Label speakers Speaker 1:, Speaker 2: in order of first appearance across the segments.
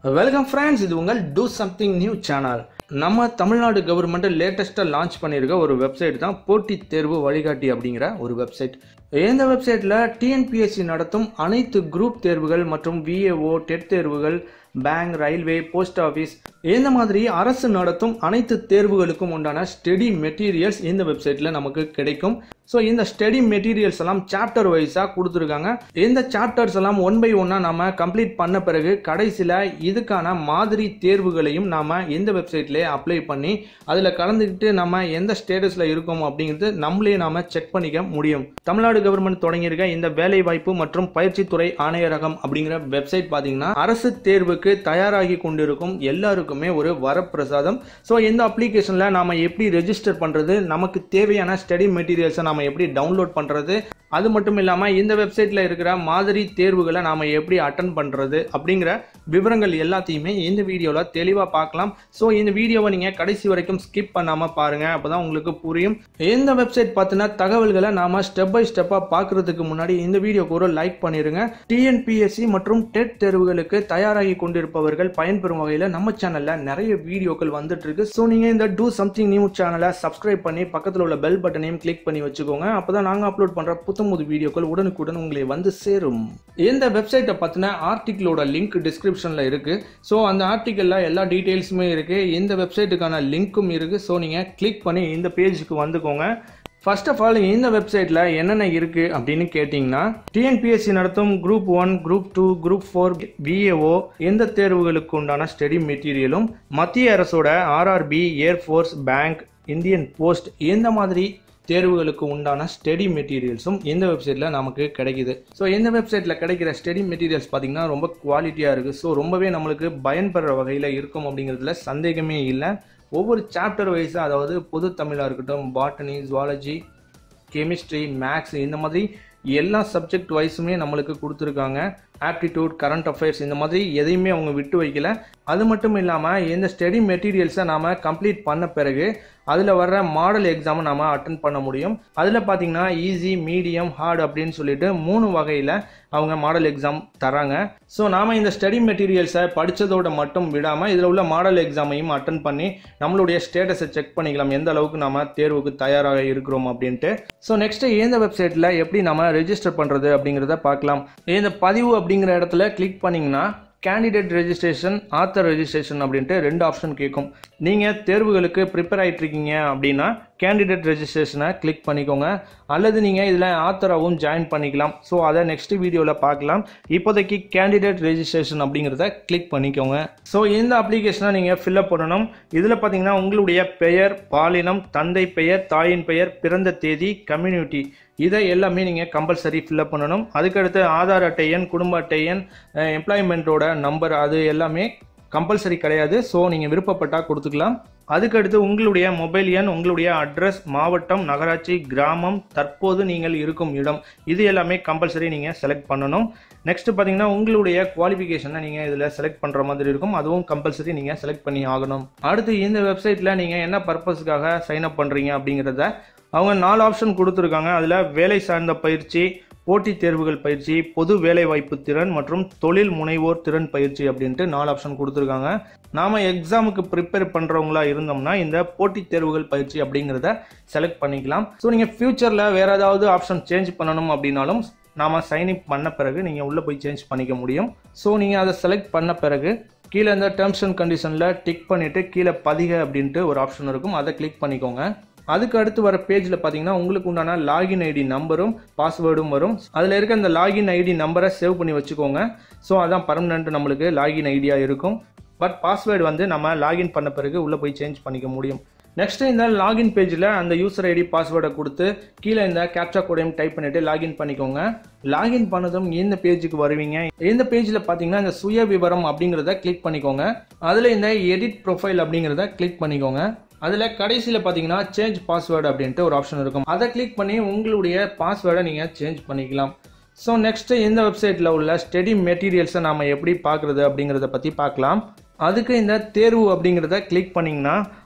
Speaker 1: Welcome friends, இது உங்கள் two something new channel. நம்ம தமிழ்நாடு கவர்மெண்ட் லேட்டஸ்ட்டாக லான்ச் பண்ணியிருக்க ஒரு வெப்சைட் தான் போட்டித் தேர்வு வழிகாட்டி அப்படிங்கிற ஒரு வெப்சைட். இந்த வெப்சைட்டில் டிஎன்பிஎஸ்சி நடத்தும் அனைத்து குரூப் தேர்வுகள் மற்றும் விஏஓ, டெட் தேர்வுகள், பேங்க், ரயில்வே, போஸ்ட் ஆஃபீஸ் இந்த மாதிரி அரசு நடத்தும் அனைத்து தேர்வுகளுக்கும் உண்டான ஸ்டடி மெட்டீரியல்ஸ் இந்த வெப்சைட்டில் நமக்கு கிடைக்கும். ஸோ இந்த ஸ்டடி மெட்டீரியல்ஸ் எல்லாம் சாப்டர் வைஸாக கொடுத்துருக்காங்க. இந்த சாப்டர்ஸ் எல்லாம் ஒன் பை ஒன்னாக நம்ம கம்ப்ளீட் பண்ண பிறகு கடைசியில் இதுக்கான மாதிரி தேர்வுகளையும் நாம் இந்த வெப்சைட்லேயே அப்ளை பண்ணி அதில் கலந்துக்கிட்டு நம்ம எந்த ஸ்டேட்டஸில் இருக்கோம் அப்படிங்கிறது நம்மளே நாம் செக் பண்ணிக்க முடியும். தமிழ்நாடு கவர்மெண்ட் தொடங்கியிருக்க இந்த வேலைவாய்ப்பு மற்றும் பயிற்சித்துறை ஆணையரகம் அப்படிங்கிற வெப்சைட் பார்த்தீங்கன்னா அரசு தேர்வுக்கு தயாராகி கொண்டிருக்கும் எல்லாருக்குமே ஒரு வரப்பிரசாதம். ஸோ இந்த அப்ளிகேஷனில் நாம் எப்படி ரெஜிஸ்டர் பண்ணுறது, நமக்கு தேவையான ஸ்டடி மெட்டீரியல்ஸை நாம் எப்படி டவுன்லோட் பண்ணுறது, அது மட்டும் இல்லாமல் இந்த வெப்சைட்டில் இருக்கிற மாதிரி தேர்வுகளை நாம் எப்படி அட்டன் பண்ணுறது அப்படிங்கிற விவரங்கள் எல்லாத்தையுமே இந்த வீடியோவில் தெளிவாக பார்க்கலாம். ஸோ இந்த வீடியோவை நீங்கள் கடைசி வரைக்கும் ஸ்கிப் பண்ணாமல் பாருங்கள், அப்போ தான் உங்களுக்கு புரியும். இந்த வெப்சைட் பார்த்தினா தகவல்களை நாம் ஸ்டெப் பை ஸ்டெப்பாக பார்க்குறதுக்கு முன்னாடி இந்த வீடியோக்கு ஒரு லைக் பண்ணிடுங்க. டிஎன்பிஎஸ்சி மற்றும் டெட் தேர்வுகளுக்கு தயாராகி கொண்டிருப்பவர்கள் பயன்பெறும் வகையில் நம்ம சேனலில் நிறைய வீடியோக்கள் வந்துட்டு இருக்கு. ஸோ நீங்கள் இந்த டூ சம்திங் நியூ சேனலை சப்ஸ்கிரைப் பண்ணி பக்கத்தில் உள்ள பெல் பட்டனையும் கிளிக் பண்ணி வச்சுக்கோங்க. அப்போ தான் நாங்கள் அப்லோட் பண்ணுற புத்தம் வீடியோக்கள் உடனுக்குடன் உங்களை வந்து சேரும். இந்த வெப்சைட்டை பத்தின ஆர்டிகிளோட லிங்க் டிஸ்கிரிப்ஷன்ல இருக்கு. ஸோ அந்த ஆர்டிகிள்ல எல்லா டீடைல்ஸுமே இருக்கு. இந்த வெப்சைட்டுக்கான லிங்க்கும் இருக்கு. ஸோ நீங்க கிளிக் பண்ணி இந்த பேஜுக்கு வந்துக்கோங்க. ஃபர்ஸ்ட் ஆஃப் ஆல் இந்த வெப்சைட்ல என்னென்ன இருக்கு அப்படின்னு கேட்டீங்கன்னா, டிஎன்பிஎஸ்சி நடத்தும் குரூப் 1, குரூப் 2, குரூப் 4, விஏஓ எந்த தேர்வுகளுக்கு உண்டான ஸ்டடி மெட்டீரியலும், மத்திய அரசோட RRB, air force, bank, Indian post இந்த மாதிரி தேர்வுகளுக்கு உண்டான ஸ்டடி மெட்டீரியல்ஸும் இந்த வெப்சைட்டில் நமக்கு கிடைக்குது. ஸோ இந்த வெப்சைட்டில் கிடைக்கிற ஸ்டடி மெட்டீரியல்ஸ் பார்த்தீங்கன்னா ரொம்ப குவாலிட்டியாக இருக்குது. ஸோ ரொம்பவே நம்மளுக்கு பயன்படுற வகையில் இருக்கும் அப்படிங்கிறதுல சந்தேகமே இல்லை. ஒவ்வொரு சாப்டர் வைஸாக, அதாவது பொது தமிழாக இருக்கட்டும், பாட்டனி, ஜுவாலஜி, கெமிஸ்ட்ரி, மேக்ஸ் இந்த மாதிரி எல்லா சப்ஜெக்ட் வைஸுமே நம்மளுக்கு கொடுத்துருக்காங்க. ஆப்டிடியூட், கரண்ட் அஃபேர்ஸ் இந்த மாதிரி எதையுமே அவங்க விட்டு வைக்கல. அது மட்டும் இல்லாமல் இந்த ஸ்டடி மெட்டீரியல்ஸை நாம் கம்ப்ளீட் பண்ண பிறகு அதில் வர்ற மாடல் எக்ஸாமை நாம் அட்டன் பண்ண முடியும். அதில் பார்த்தீங்கன்னா ஈஸி, மீடியம், ஹார்ட் அப்படின்னு சொல்லிட்டு 3 வகையில் அவங்க மாடல் எக்ஸாம் தராங்க. ஸோ நாம் இந்த ஸ்டடி மெட்டீரியல்ஸை படித்ததோட மட்டும் விடாமல் இதில் உள்ள மாடல் எக்ஸாமையும் அட்டன் பண்ணி நம்மளுடைய ஸ்டேட்டஸை செக் பண்ணிக்கலாம், எந்த அளவுக்கு நம்ம தேர்வுக்கு தயாராக இருக்கிறோம் அப்படின்ட்டு. ஸோ நெக்ஸ்ட் இந்த வெப்சைட்டில் எப்படி நம்ம ரெஜிஸ்டர் பண்ணுறது அப்படிங்கிறத பார்க்கலாம். இந்த பதிவு அப்படிங்கிற இடத்துல கிளிக் பண்ணிங்கன்னா கேண்டிடேட் ரெஜிஸ்ட்ரேஷன், ஆத்தர் ரெஜிஸ்ட்ரேஷன் அப்படின்ட்டு 2 ஆப்ஷன் கேட்கும். நீங்கள் தேர்வுகளுக்கு ப்ரிப்பேர் ஆகிட்டு இருக்கீங்க அப்படின்னா கேண்டிடேட் ரெஜிஸ்ட்ரேஷனை கிளிக் பண்ணிக்கோங்க. அல்லது நீங்கள் இதில் ஆத்தராகவும் ஜாயின் பண்ணிக்கலாம். ஸோ அதை நெக்ஸ்ட் வீடியோவில் பார்க்கலாம். இப்போதைக்கு கேண்டிடேட் ரெஜிஸ்ட்ரேஷன் அப்படிங்கிறத கிளிக் பண்ணிக்கோங்க. ஸோ இந்த அப்ளிகேஷனை நீங்கள் ஃபில்அப் பண்ணணும். இதில் பார்த்தீங்கன்னா உங்களுடைய பெயர், பாலினம், தந்தை பெயர், தாயின் பெயர், பிறந்த தேதி, கம்யூனிட்டி இதை எல்லாமே நீங்கள் கம்பல்சரி ஃபில்அப் பண்ணணும். அதுக்கடுத்து ஆதார் அட்டை எண், குடும்ப அட்டை எண், எம்ப்ளாய்மெண்ட்டோட நம்பர் அது எல்லாமே கம்பல்சரி கிடையாது. ஸோ நீங்கள் விருப்பப்பட்டால் கொடுத்துக்கலாம். அதுக்கடுத்து உங்களுடைய மொபைல் எண், உங்களுடைய அட்ரஸ், மாவட்டம், நகராட்சி, கிராமம், தற்போது நீங்கள் இருக்கும் இடம் இது எல்லாமே கம்பல்சரி நீங்கள் செலக்ட் பண்ணணும். நெக்ஸ்ட் பார்த்தீங்கன்னா உங்களுடைய குவாலிஃபிகேஷனை நீங்கள் இதில் செலக்ட் பண்ணுற மாதிரி இருக்கும். அதுவும் கம்பல்சரி நீங்கள் செலக்ட் பண்ணி ஆகணும். அடுத்து இந்த வெப்சைட்டில் நீங்கள் என்ன பர்பஸ்க்காக சைன் அப் பண்ணுறீங்க அப்படிங்கிறத அவங்க 4 ஆப்ஷன் கொடுத்துருக்காங்க. அதில் வேலை சார்ந்த பயிற்சி, போட்டித் தேர்வுகள் பயிற்சி, பொது வேலைவாய்ப்பு திறன் மற்றும் தொழில் முனைவோர் திறன் பயிற்சி அப்படின்ட்டு 4 ஆப்ஷன் கொடுத்துருக்காங்க. நாம் எக்ஸாமுக்கு ப்ரிப்பேர் பண்ணுறவங்களா இருந்தோம்னா இந்த போட்டித் தேர்வுகள் பயிற்சி அப்படிங்கிறத செலக்ட் பண்ணிக்கலாம். ஸோ நீங்கள் ஃபியூச்சரில் வேறு ஏதாவது ஆப்ஷன் சேஞ்ச் பண்ணணும் அப்படின்னாலும் நாம் சைன்இன் பண்ண பிறகு நீங்கள் உள்ளே போய் சேஞ்ச் பண்ணிக்க முடியும். ஸோ நீங்கள் அதை செலக்ட் பண்ண பிறகு கீழே இந்த டேர்ம்ஸ் அண்ட் கண்டிஷனில் டிக் பண்ணிவிட்டு கீழே பதிக அப்படின்ட்டு ஒரு ஆப்ஷன் இருக்கும், அதை கிளிக் பண்ணிக்கோங்க. அதுக்கு அடுத்து வர பேஜில் பார்த்தீங்கன்னா உங்களுக்கு உண்டான லாகின் ஐடி நம்பரும் பாஸ்வேர்டும் வரும். அதில் இருக்க அந்த லாகின் ஐடி நம்பரை சேவ் பண்ணி வச்சுக்கோங்க. ஸோ அதான் பர்மனெண்ட் நம்மளுக்கு லாகின் ஐடியாக இருக்கும். பட் பாஸ்வேர்டு வந்து நம்ம லாகின் பண்ண பிறகு உள்ளே போய் சேஞ்ச் பண்ணிக்க முடியும். நெக்ஸ்ட் இந்த லாகின் பேஜில் அந்த யூசர் ஐடி பாஸ்வேர்டை கொடுத்து கீழே இந்த கேப்சா கோடையும் டைப் பண்ணிவிட்டு லாகின் பண்ணிக்கோங்க. லாகின் பண்ணதும் இந்த பேஜுக்கு வருவீங்க. இந்த பேஜில் பார்த்தீங்கன்னா இந்த சுய விவரம் அப்படிங்கிறத கிளிக் பண்ணிக்கோங்க. அதில் இந்த எடிட் ப்ரொஃபைல் அப்படிங்கிறத கிளிக் பண்ணிக்கோங்க. அதில் கடைசியில் பார்த்தீங்கன்னா சேஞ்ச் பாஸ்வேர்டு அப்படின்ட்டு ஒரு ஆப்ஷன் இருக்கும். அதை கிளிக் பண்ணி உங்களுடைய பாஸ்வேர்டை நீங்கள் சேஞ்ச் பண்ணிக்கலாம். ஸோ நெக்ஸ்ட் இந்த வெப்சைட்டில் உள்ள ஸ்டடி மெட்டீரியல்ஸை நாம் எப்படி பார்க்குறது அப்படிங்கிறத பற்றி பார்க்கலாம். அதுக்கு இந்த தேர்வு அப்படிங்கிறத கிளிக் பண்ணிங்கன்னா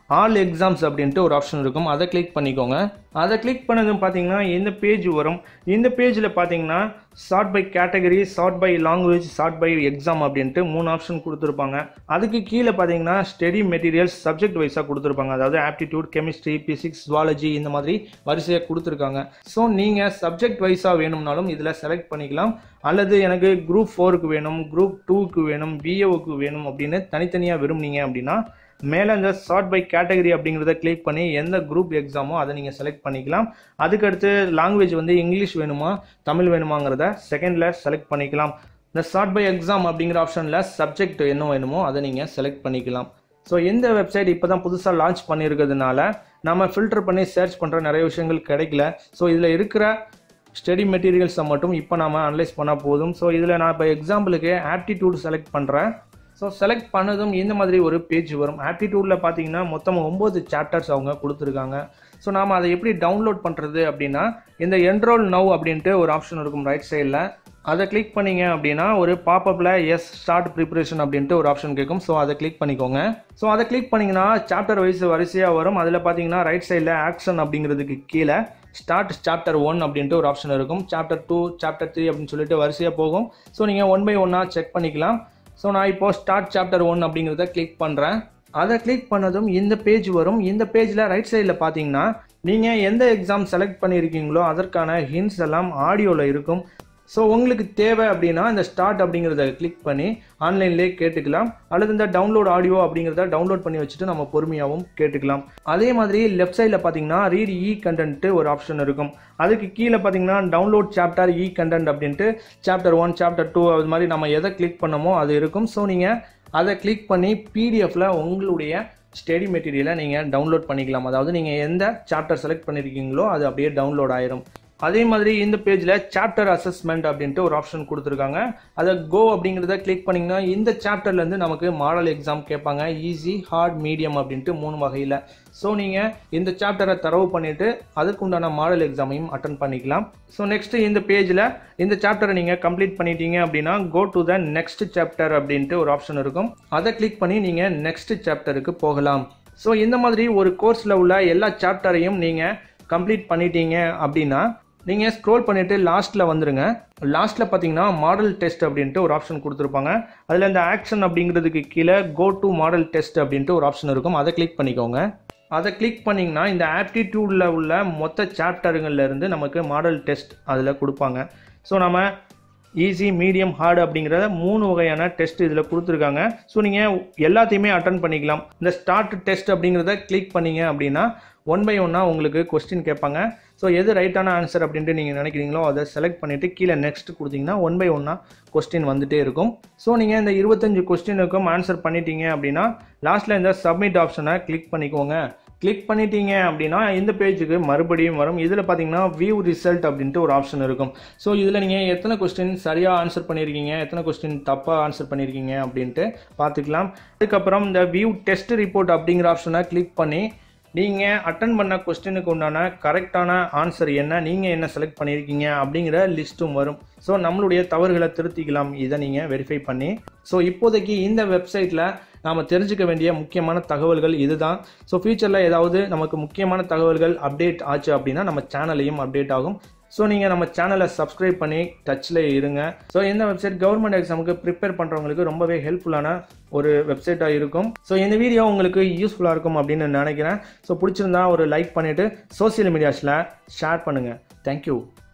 Speaker 1: ஆல் எக்ஸாம்ஸ் அப்படின்ட்டு ஒரு ஆப்ஷன் இருக்கும். அதை கிளிக் பண்ணிக்கோங்க. அதை கிளிக் பண்ணதும் பார்த்தீங்கன்னா இந்த பேஜ் வரும். இந்த பேஜில் பார்த்தீங்கன்னா sort by category, sort by language, sort by exam அப்படின்ட்டு 3 ஆப்ஷன் கொடுத்துருப்பாங்க. அதுக்கு கீழே பார்த்தீங்கன்னா ஸ்டடி மெட்டீரியல்ஸ் சப்ஜெக்ட் வைஸாக கொடுத்துருப்பாங்க. அதாவது ஆப்டிடியூட், கெமிஸ்ட்ரி, பிசிக்ஸ், ஜுவாலஜி இந்த மாதிரி வரிசையாக கொடுத்துருக்காங்க. ஸோ நீங்கள் சப்ஜெக்ட் வைஸாக வேணும்னாலும் இதில் செலக்ட் பண்ணிக்கலாம். அல்லது எனக்கு குரூப் 4க்கு வேணும், குரூப் 2க்கு வேணும், பிஏஓக்கு வேணும் அப்படின்னு தனித்தனியாக விரும்புனீங்க அப்படின்னா மேலே இந்த சார்ட் பை கேட்டகரி அப்படிங்கிறத கிளிக் பண்ணி எந்த குரூப் எக்ஸாமோ அதை நீங்கள் செலக்ட் பண்ணிக்கலாம். அதுக்கடுத்து லாங்குவேஜ் வந்து இங்கிலீஷ் வேணுமா தமிழ் வேணுமாங்கிறத செகண்டில் செலக்ட் பண்ணிக்கலாம். இந்த சார்ட் பை எக்ஸாம் அப்படிங்கிற ஆப்ஷனில் சப்ஜெக்ட் என்ன வேணுமோ அதை நீங்கள் செலக்ட் பண்ணிக்கலாம். ஸோ இந்த வெப்சைட் இப்போ தான் புதுசாக லான்ச் பண்ணியிருக்கிறதுனால நம்ம ஃபில்டர் பண்ணி சர்ச் பண்ணுற நிறைய விஷயங்கள் கிடைக்கல. ஸோ இதில் இருக்கிற ஸ்டடி மெட்டீரியல்ஸை மட்டும் இப்போ நாம் அனலைஸ் பண்ணால் போதும். ஸோ இதில் நான் இப்போ எக்ஸாம்பிளுக்கு ஆப்டிடியூட் செலக்ட் பண்ணுறேன். ஸோ செலக்ட் பண்ணதும் இந்த மாதிரி ஒரு பேஜ் வரும். ஆப்டிடியூடில் பார்த்தீங்கன்னா மொத்தம் 9 சாப்டர்ஸ் அவங்க கொடுத்துருக்காங்க. ஸோ நாம் அதை எப்படி டவுன்லோட் பண்ணுறது அப்படின்னா இந்த என்ரோல் நவ் அப்படின்ட்டு ஒரு ஆப்ஷன் இருக்கும் ரைட் சைடில். அதை கிளிக் பண்ணிங்க அப்படின்னா ஒரு பாப்பப்பில் எஸ் ஸ்டார்ட் ப்ரிப்பரேஷன் அப்படின்ட்டு ஒரு ஆப்ஷன் கேட்கும். ஸோ அதை கிளிக் பண்ணிக்கோங்க. ஸோ அதை கிளிக் பண்ணிங்கன்னா சாப்டர் வைஸ் வரிசையாக வரும். அதில் பார்த்தீங்கன்னா ரைட் சைடில் ஆக்ஷன் அப்படிங்கிறதுக்கு கீழே ஸ்டார்ட் சாப்டர் 1 அப்படின்ட்டு ஒரு ஆப்ஷன் இருக்கும். சாப்டர் 2, சாப்டர் 3 அப்படின்னு சொல்லிட்டு வரிசையாக போகும். ஸோ நீங்கள் 1 by 1 செக் பண்ணிக்கலாம். ஸோ நான் இப்போ ஸ்டார்ட் சாப்டர் 1 அப்படிங்கிறத கிளிக் பண்ணுறேன். அதை கிளிக் பண்ணதும் இந்த பேஜ் வரும். இந்த பேஜில் ரைட் சைடில் பார்த்தீங்கன்னா நீங்கள் எந்த எக்ஸாம் செலக்ட் பண்ணியிருக்கீங்களோ அதற்கான ஹிண்ட்ஸ் எல்லாம் ஆடியோவில் இருக்கும். ஸோ உங்களுக்கு தேவை அப்படின்னா இந்த ஸ்டார்ட் அப்படிங்கிறத கிளிக் பண்ணி ஆன்லைன்லேயே கேட்டுக்கலாம். அல்லது இந்த டவுன்லோட் ஆடியோ அப்படிங்கிறத டவுன்லோட் பண்ணி வச்சுட்டு நம்ம பொறுமையாகவும் கேட்டுக்கலாம். அதே மாதிரி லெஃப்ட் சைடில் பார்த்தீங்கன்னா ரீட் இ கண்டென்ட் ஒரு ஆப்ஷன் இருக்கும். அதுக்கு கீழே பார்த்தீங்கன்னா டவுன்லோட் சாப்டர் இ கண்டென்ட் அப்படின்ட்டு சாப்டர் 1, சாப்டர் 2 அது மாதிரி நம்ம எதை கிளிக் பண்ணமோ அது இருக்கும். ஸோ நீங்கள் அதை கிளிக் பண்ணி பிடிஎஃப்ல உங்களுடைய ஸ்டடி மெட்டீரியலை நீங்கள் டவுன்லோட் பண்ணிக்கலாம். அதாவது நீங்கள் எந்த சாப்டர் செலக்ட் பண்ணியிருக்கீங்களோ அது அப்படியே டவுன்லோட் ஆயிரும். அதே மாதிரி இந்த பேஜில் சாப்டர் அசஸ்மெண்ட் அப்படின்ட்டு ஒரு ஆப்ஷன் கொடுத்துருக்காங்க. அதை கோ அப்படிங்கிறத கிளிக் பண்ணிங்கன்னா இந்த சாப்டர்லேருந்து நமக்கு மாடல் எக்ஸாம் கேட்பாங்க. ஈஸி, ஹார்ட், மீடியம் அப்படின்ட்டு 3 வகையில். ஸோ நீங்கள் இந்த சாப்டரை தரவு பண்ணிவிட்டு அதுக்குண்டான மாடல் எக்ஸாமையும் அட்டன் பண்ணிக்கலாம். ஸோ நெக்ஸ்ட் இந்த பேஜில் இந்த சாப்டரை நீங்கள் கம்ப்ளீட் பண்ணிட்டீங்க அப்படின்னா go to the next chapter அப்படின்ட்டு ஒரு ஆப்ஷன் இருக்கும். அதை கிளிக் பண்ணி நீங்கள் நெக்ஸ்ட் சாப்டருக்கு போகலாம். ஸோ இந்த மாதிரி ஒரு கோர்ஸில் உள்ள எல்லா சாப்டரையும் நீங்கள் கம்ப்ளீட் பண்ணிட்டீங்க அப்படின்னா நீங்கள் ஸ்க்ரோல் பண்ணிவிட்டு லாஸ்ட்டில் வந்துடுங்க. லாஸ்ட்டில் பார்த்தீங்கன்னா மாடல் டெஸ்ட் அப்படின்ட்டு ஒரு ஆப்ஷன் கொடுத்துருப்பாங்க. அதில் இந்த ஆக்ஷன் அப்படிங்கிறதுக்கு கீழே கோ டு மாடல் டெஸ்ட் அப்படின்ட்டு ஒரு ஆப்ஷன் இருக்கும். அதை கிளிக் பண்ணிக்கோங்க. அதை கிளிக் பண்ணிங்கன்னா இந்த ஆப்டிடியூடில் உள்ள மொத்த சாப்டருங்கள்லேருந்து நமக்கு மாடல் டெஸ்ட் அதில் கொடுப்பாங்க. ஸோ நம்ம ஈஸி, மீடியம், ஹார்டு அப்படிங்கிற 3 வகையான டெஸ்ட் இதில் கொடுத்துருக்காங்க. ஸோ நீங்கள் எல்லாத்தையுமே அட்டன் பண்ணிக்கலாம். இந்த ஸ்டார்ட் டெஸ்ட் அப்படிங்கிறத கிளிக் பண்ணிங்க அப்படின்னா 1 by 1 உங்களுக்கு கொஸ்டின் கேட்பாங்க. ஸோ எது ரைட்டான ஆன்சர் அப்படின்ட்டு நீங்கள் நினைக்கிறீங்களோ அதை செலக்ட் பண்ணிவிட்டு கீழே நெக்ஸ்ட் கொடுத்தீங்கன்னா 1 by 1 கொஸ்டின் வந்துகிட்டே இருக்கும். ஸோ நீங்கள் இந்த 25 கொஸ்டினுக்கும் ஆன்சர் பண்ணிட்டீங்க அப்படின்னா லாஸ்ட்டில் இந்த சப்மிட் ஆப்ஷனை கிளிக் பண்ணிக்கோங்க. கிளிக் பண்ணிட்டீங்க அப்படின்னா இந்த பேஜுக்கு மறுபடியும் வரும். இதில் பார்த்தீங்கன்னா வியூ ரிசல்ட் அப்படின்ட்டு ஒரு ஆப்ஷன் இருக்கும். ஸோ இதில் நீங்கள் எத்தனை கொஸ்டின் சரியாக ஆன்சர் பண்ணியிருக்கீங்க, எத்தனை கொஸ்டின் தப்பாக ஆன்சர் பண்ணியிருக்கீங்க அப்படின்ட்டு பார்த்துக்கலாம். அதுக்கப்புறம் இந்த வியூ டெஸ்ட் ரிப்போர்ட் அப்படிங்கிற ஆப்ஷனை கிளிக் பண்ணி நீங்கள் அட்டன் பண்ண கொஸ்டினுக்கு உண்டான கரெக்டான ஆன்சர் என்ன, நீங்கள் என்ன செலக்ட் பண்ணியிருக்கீங்க அப்படிங்கிற லிஸ்ட்டும் வரும். ஸோ நம்மளுடைய தவறுகளை திருத்திக்கலாம் இதை நீங்கள் வெரிஃபை பண்ணி. ஸோ இப்போதைக்கு இந்த வெப்சைட்டில் நாம் தெரிஞ்சுக்க வேண்டிய முக்கியமான தகவல்கள் இதுதான். ஸோ ஃபியூச்சரில் ஏதாவது நமக்கு முக்கியமான தகவல்கள் அப்டேட் ஆச்சு அப்படின்னா நம்ம சேனலையும் அப்டேட் ஆகும். ஸோ நீங்கள் நம்ம சேனலை சப்ஸ்கிரைப் பண்ணி டச்சில் இருங்க. ஸோ இந்த வெப்சைட் கவர்மெண்ட் எக்ஸாமுக்கு ப்ரிப்பேர் பண்ணுறவங்களுக்கு ரொம்பவே ஹெல்ப்ஃபுல்லான ஒரு வெப்சைட்டாக இருக்கும். ஸோ இந்த வீடியோ உங்களுக்கு யூஸ்ஃபுல்லாக இருக்கும் அப்படின்னு நினைக்கிறேன். ஸோ பிடிச்சிருந்தா ஒரு லைக் பண்ணிவிட்டு சோசியல் மீடியாஸில் ஷேர் பண்ணுங்கள். தேங்க்யூ.